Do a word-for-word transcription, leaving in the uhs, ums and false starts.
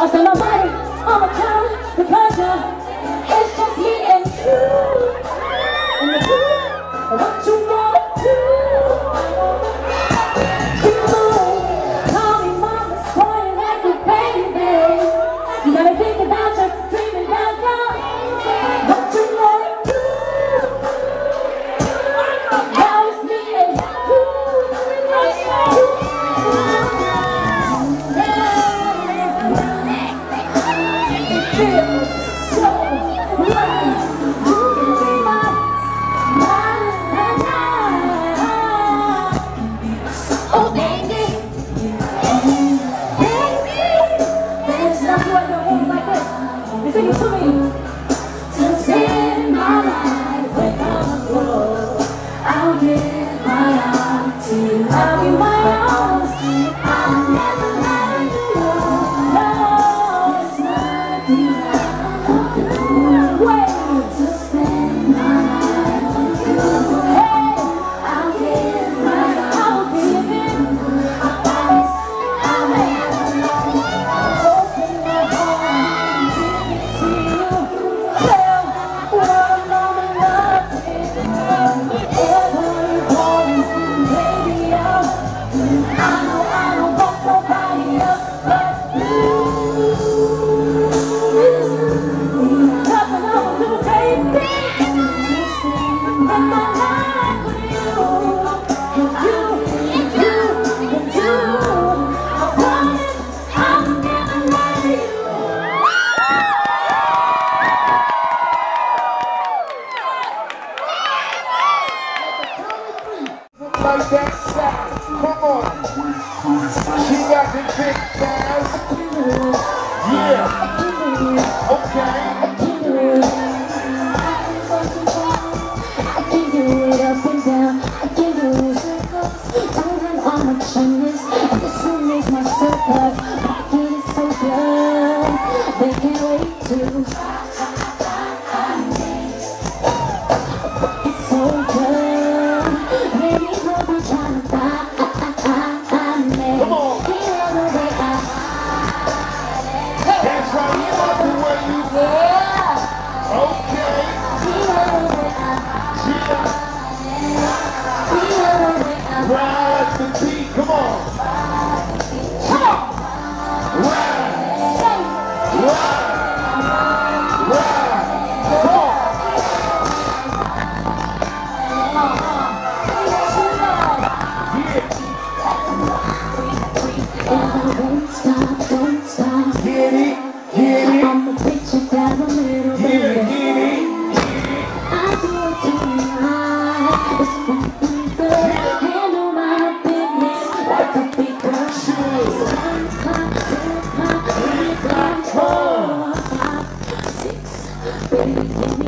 I spend my money all the time, the pleasure. It's just me and you. And the you, what you want to do. You call me mama, spoil like a baby. You gotta think about you, dreaming about you. What you want to do. Now it's me and you. It feels so right. You can be my, my, oh baby, baby. There's nothing like the woman like this. You sing it to me. To spend my life with you, I'll give my all to you. I'll give my all. I'll never let you go. No, it's nothing like the way to spend my life with you. Hey, I'll give my all. I'll give it. I promise I'll never open my heart and give it to you. Tell what I'm in love with. Whatever you want, baby, I'll. I know I don't want nobody else but you. Nothing I will do, baby. Spend my life with you. You, you, you, you. I promise I'll never let you. Like that sax, come on. She got the big bass. Yeah. Okay. I can do it up and down. I can do it circles. Turning on my gymnast. This one is my circus. Rocking is so good. They can't wait to. It's so good. Maybe cause I'm trying to find me. Come on. You know the way I. That's right, you love the way you Yeah. okay. You know the way I. Yeah. You know the way I. Ride the beat, come on. Come on. Ride, Say. ride, ride. Come on. Don't stop, don't stop. Get it, get it. I'm a picture down the middle, Get it, baby. get it. I do it tonight. It's something good. Handle my business like a big girl should. One o'clock, two o'clock, three o'clock, four, five, six. Baby, give me